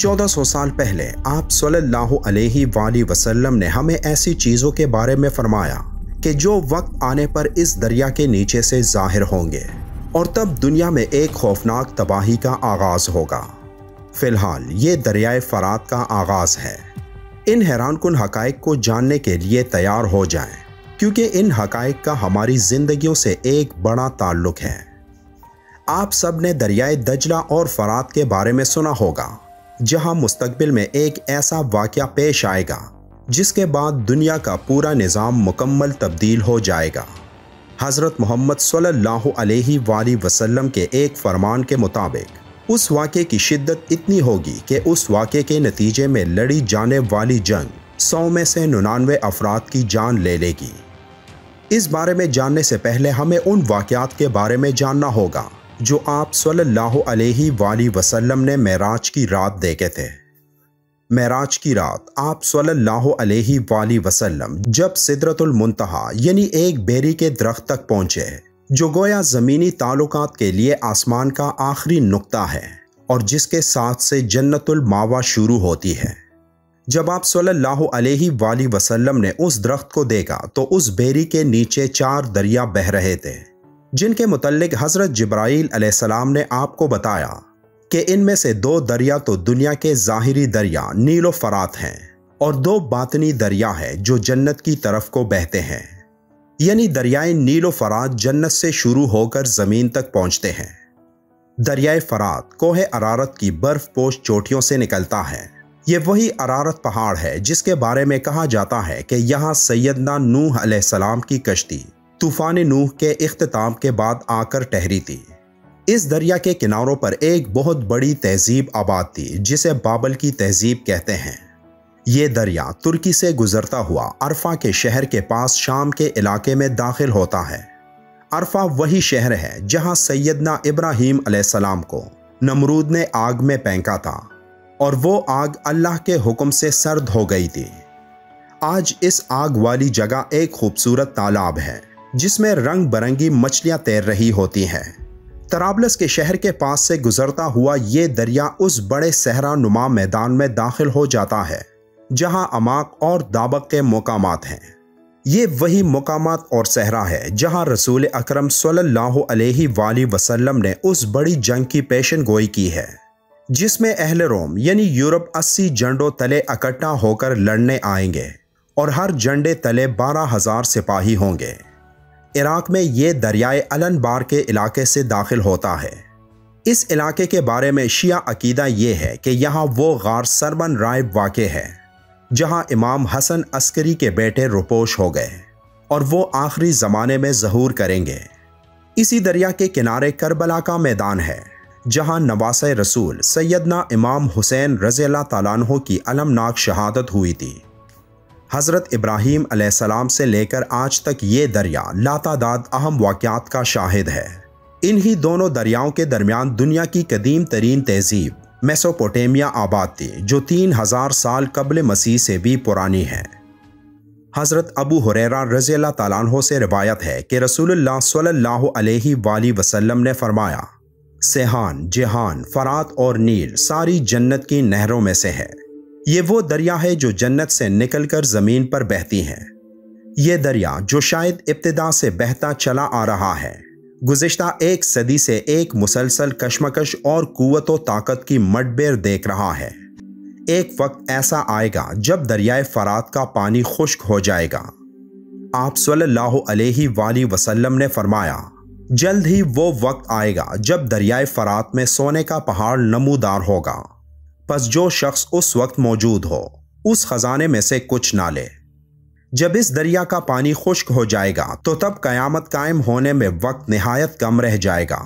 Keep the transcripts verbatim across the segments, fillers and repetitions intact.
چودہ سو سال پہلے آپ صلی اللہ علیہ وآلہ وسلم نے ہمیں ایسی چیزوں کے بارے میں فرمایا کہ جو وقت آنے پر اس دریا کے نیچے سے ظاہر ہوں گے اور تب دنیا میں ایک خوفناک تباہی کا آغاز ہوگا۔ فی الحال یہ دریائے فرات کا آغاز ہے۔ ان حیران کن حقائق کو جاننے کے لیے تیار ہو جائیں، کیونکہ ان حقائق کا ہماری زندگیوں سے ایک بڑا تعلق ہے۔ آپ سب نے دریائے دجلہ اور فرات کے بارے میں سنا ہوگا، جہاں مستقبل میں ایک ایسا واقعہ پیش آئے گا جس کے بعد دنیا کا پورا نظام مکمل تبدیل ہو جائے گا۔ حضرت محمد صلی اللہ علیہ وآلہ وسلم کے ایک فرمان کے مطابق اس واقعے کی شدت اتنی ہوگی کہ اس واقعے کے نتیجے میں لڑی جانے والی جنگ سو میں سے ننانوے افراد کی جان لے لے گی۔ اس بارے میں جاننے سے پہلے ہمیں ان واقعات کے بارے میں جاننا ہوگا جو آپ صلی اللہ علیہ وآلہ وسلم نے معراج کی رات دیکھے تھے۔ معراج کی رات آپ صلی اللہ علیہ وآلہ وسلم جب سدرۃ المنتہا یعنی ایک بیری کے درخت تک پہنچے، جو گویا زمینی تعلقات کے لیے آسمان کا آخری نقطہ ہے اور جس کے ساتھ سے جنت الماوا شروع ہوتی ہے۔ جب آپ صلی اللہ علیہ وآلہ وسلم نے اس درخت کو دیکھا تو اس بیری کے نیچے چار دریا بہہ رہے تھے، جن کے متعلق حضرت جبرائیل علیہ السلام نے آپ کو بتایا کہ ان میں سے دو دریا تو دنیا کے ظاہری دریا نیل و فرات ہیں اور دو باطنی دریا ہے جو جنت کی طرف کو بہتے ہیں، یعنی دریائے نیل و فرات جنت سے شروع ہو کر زمین تک پہنچتے ہیں۔ دریائے فرات کوہ ارارت کی برف پوش چوٹیوں سے نکلتا ہے۔ یہ وہی ارارت پہاڑ ہے جس کے بارے میں کہا جاتا ہے کہ یہاں سیدنا نوح علیہ السلام کی کشتی طوفان نوح کے اختتام کے بعد آ کر ٹھہری تھی۔ اس دریا کے کناروں پر ایک بہت بڑی تہذیب آباد تھی جسے بابل کی تہذیب کہتے ہیں۔ یہ دریا ترکی سے گزرتا ہوا عرفہ کے شہر کے پاس شام کے علاقے میں داخل ہوتا ہے۔ عرفہ وہی شہر ہے جہاں سیدنا ابراہیم علیہ السلام کو نمرود نے آگ میں پھینکا تھا اور وہ آگ اللہ کے حکم سے سرد ہو گئی تھی۔ آج اس آگ والی جگہ ایک خوبصورت تالاب ہے جس میں رنگ برنگی مچھلیاں تیر رہی ہوتی ہیں۔ طرابلس کے شہر کے پاس سے گزرتا ہوا یہ دریا اس بڑے صحرا نما میدان میں داخل ہو جاتا ہے جہاں اماق اور دابق کے مقامات ہیں۔ یہ وہی مقامات اور صحرا ہے جہاں رسول اکرم صلی اللہ علیہ وآلہ وسلم نے اس بڑی جنگ کی پیشن گوئی کی ہے جس میں اہل روم یعنی یورپ اسی جھنڈوں تلے اکٹھا ہو کر لڑنے آئیں گے اور ہر جھنڈے تلے بارہ ہزار سپاہی ہوں گے۔ عراق میں یہ دریائے الن بار کے علاقے سے داخل ہوتا ہے۔ اس علاقے کے بارے میں شیعہ عقیدہ یہ ہے کہ یہاں وہ غار سربن رائب واقع ہے جہاں امام حسن عسکری کے بیٹے روپوش ہو گئے اور وہ آخری زمانے میں ظہور کریں گے۔ اسی دریا کے کنارے کربلا کا میدان ہے جہاں نواسۂ رسول سیدنا امام حسین رضی اللہ تعالیٰ عنہ کی المناک شہادت ہوئی تھی۔ حضرت ابراہیم علیہ السلام سے لے کر آج تک یہ دریا لاتعداد اہم واقعات کا شاہد ہے۔ انہی دونوں دریاؤں کے درمیان دنیا کی قدیم ترین تہذیب میسوپوٹیمیا آباد تھی جو تین ہزار سال قبل مسیح سے بھی پرانی ہے۔ حضرت ابو ہریرہ رضی اللہ تعالیٰ عنہ سے روایت ہے کہ رسول اللہ صلی اللہ علیہ وآلہ وسلم نے فرمایا، سیحان، جہان، فرات اور نیل ساری جنت کی نہروں میں سے ہے۔ یہ وہ دریا ہے جو جنت سے نکل کر زمین پر بہتی ہیں۔ یہ دریا جو شاید ابتدا سے بہتا چلا آ رہا ہے، گزشتہ ایک صدی سے ایک مسلسل کشمکش اور قوت و طاقت کی مڈبیر دیکھ رہا ہے۔ ایک وقت ایسا آئے گا جب دریائے فرات کا پانی خشک ہو جائے گا۔ آپ صلی اللہ علیہ وآلہ وسلم نے فرمایا، جلد ہی وہ وقت آئے گا جب دریائے فرات میں سونے کا پہاڑ نمودار ہوگا، پس جو شخص اس وقت موجود ہو اس خزانے میں سے کچھ نہ لے۔ جب اس دریا کا پانی خشک ہو جائے گا تو تب قیامت قائم ہونے میں وقت نہایت کم رہ جائے گا۔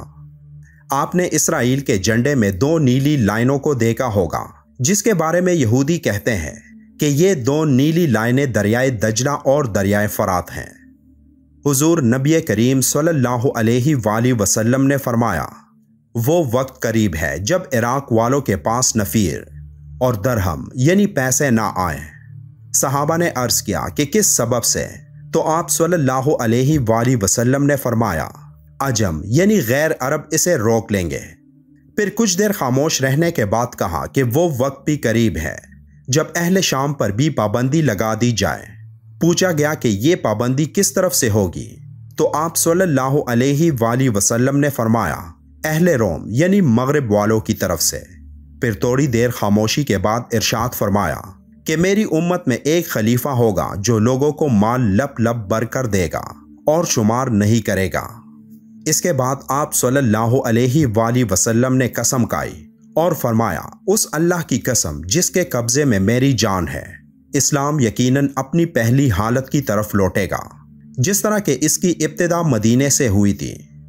آپ نے اسرائیل کے جھنڈے میں دو نیلی لائنوں کو دیکھا ہوگا جس کے بارے میں یہودی کہتے ہیں کہ یہ دو نیلی لائنیں دریائے دجلہ اور دریائے فرات ہیں۔ حضور نبی کریم صلی اللہ علیہ وآلہ وسلم نے فرمایا، وہ وقت قریب ہے جب عراق والوں کے پاس نفیر اور درہم یعنی پیسے نہ آئیں۔ صحابہ نے عرض کیا کہ کس سبب سے؟ تو آپ صلی اللہ علیہ وآلہ وسلم نے فرمایا، عجم یعنی غیر عرب اسے روک لیں گے۔ پھر کچھ دیر خاموش رہنے کے بعد کہا کہ وہ وقت بھی قریب ہے جب اہل شام پر بھی پابندی لگا دی جائے۔ پوچھا گیا کہ یہ پابندی کس طرف سے ہوگی، تو آپ صلی اللہ علیہ وآلہ وسلم نے فرمایا اہل روم یعنی مغرب والوں کی طرف سے۔ پھر تھوڑی دیر خاموشی کے بعد ارشاد فرمایا کہ میری امت میں ایک خلیفہ ہوگا جو لوگوں کو مال لپ لپ بھر کر دے گا اور شمار نہیں کرے گا۔ اس کے بعد آپ صلی اللہ علیہ وآلہ وسلم نے قسم کھائی اور فرمایا اس اللہ کی قسم جس کے قبضے میں میری جان ہے، اسلام یقیناً اپنی پہلی حالت کی طرف لوٹے گا جس طرح کہ اس کی ابتدا مدینے سے ہوئی تھی،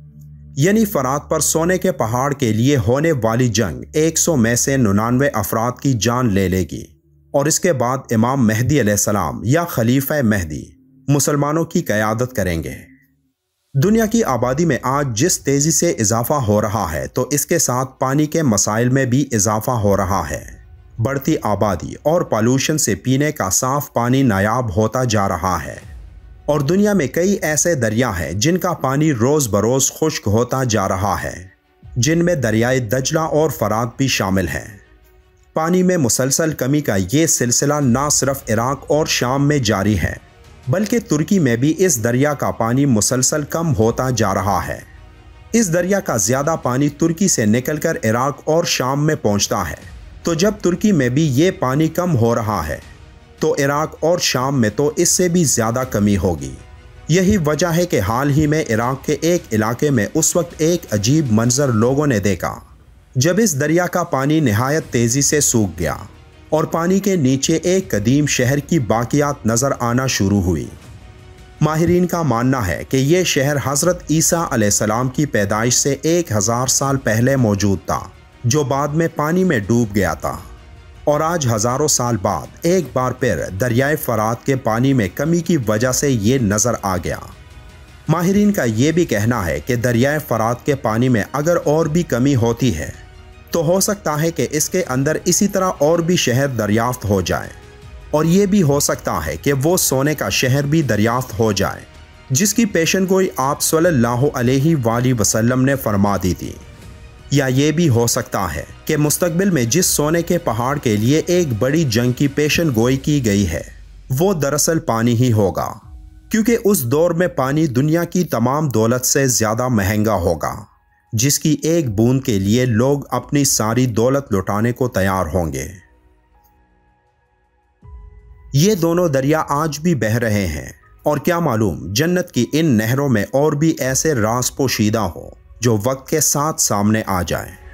یعنی فرات پر سونے کے پہاڑ کے لیے ہونے والی جنگ ایک سو میں سے ننانوے افراد کی جان لے لے گی، اور اس کے بعد امام مہدی علیہ السلام یا خلیفہ مہدی مسلمانوں کی قیادت کریں گے۔ دنیا کی آبادی میں آج جس تیزی سے اضافہ ہو رہا ہے تو اس کے ساتھ پانی کے مسائل میں بھی اضافہ ہو رہا ہے۔ بڑھتی آبادی اور پالوشن سے پینے کا صاف پانی نایاب ہوتا جا رہا ہے، اور دنیا میں کئی ایسے دریا ہیں جن کا پانی روز بروز خشک ہوتا جا رہا ہے، جن میں دریائے دجلہ اور فرات بھی شامل ہیں۔ پانی میں مسلسل کمی کا یہ سلسلہ نہ صرف عراق اور شام میں جاری ہے بلکہ ترکی میں بھی اس دریا کا پانی مسلسل کم ہوتا جا رہا ہے۔ اس دریا کا زیادہ پانی ترکی سے نکل کر عراق اور شام میں پہنچتا ہے، تو جب ترکی میں بھی یہ پانی کم ہو رہا ہے تو عراق اور شام میں تو اس سے بھی زیادہ کمی ہوگی۔ یہی وجہ ہے کہ حال ہی میں عراق کے ایک علاقے میں اس وقت ایک عجیب منظر لوگوں نے دیکھا جب اس دریا کا پانی نہایت تیزی سے سوکھ گیا اور پانی کے نیچے ایک قدیم شہر کی باقیات نظر آنا شروع ہوئی۔ ماہرین کا ماننا ہے کہ یہ شہر حضرت عیسیٰ علیہ السلام کی پیدائش سے ایک ہزار سال پہلے موجود تھا، جو بعد میں پانی میں ڈوب گیا تھا، اور آج ہزاروں سال بعد ایک بار پھر دریائے فرات کے پانی میں کمی کی وجہ سے یہ نظر آ گیا۔ ماہرین کا یہ بھی کہنا ہے کہ دریائے فرات کے پانی میں اگر اور بھی کمی ہوتی ہے تو ہو سکتا ہے کہ اس کے اندر اسی طرح اور بھی شہر دریافت ہو جائے، اور یہ بھی ہو سکتا ہے کہ وہ سونے کا شہر بھی دریافت ہو جائے جس کی پیشن گوئی آپ صلی اللہ علیہ وآلہ وسلم نے فرما دی تھی۔ یا یہ بھی ہو سکتا ہے کہ مستقبل میں جس سونے کے پہاڑ کے لیے ایک بڑی جنگ کی پیشن گوئی کی گئی ہے وہ دراصل پانی ہی ہوگا، کیونکہ اس دور میں پانی دنیا کی تمام دولت سے زیادہ مہنگا ہوگا، جس کی ایک بوند کے لیے لوگ اپنی ساری دولت لوٹانے کو تیار ہوں گے۔ یہ دونوں دریا آج بھی بہہ رہے ہیں، اور کیا معلوم جنت کی ان نہروں میں اور بھی ایسے راز پوشیدہ ہوں جو وقت کے ساتھ سامنے آ جائیں۔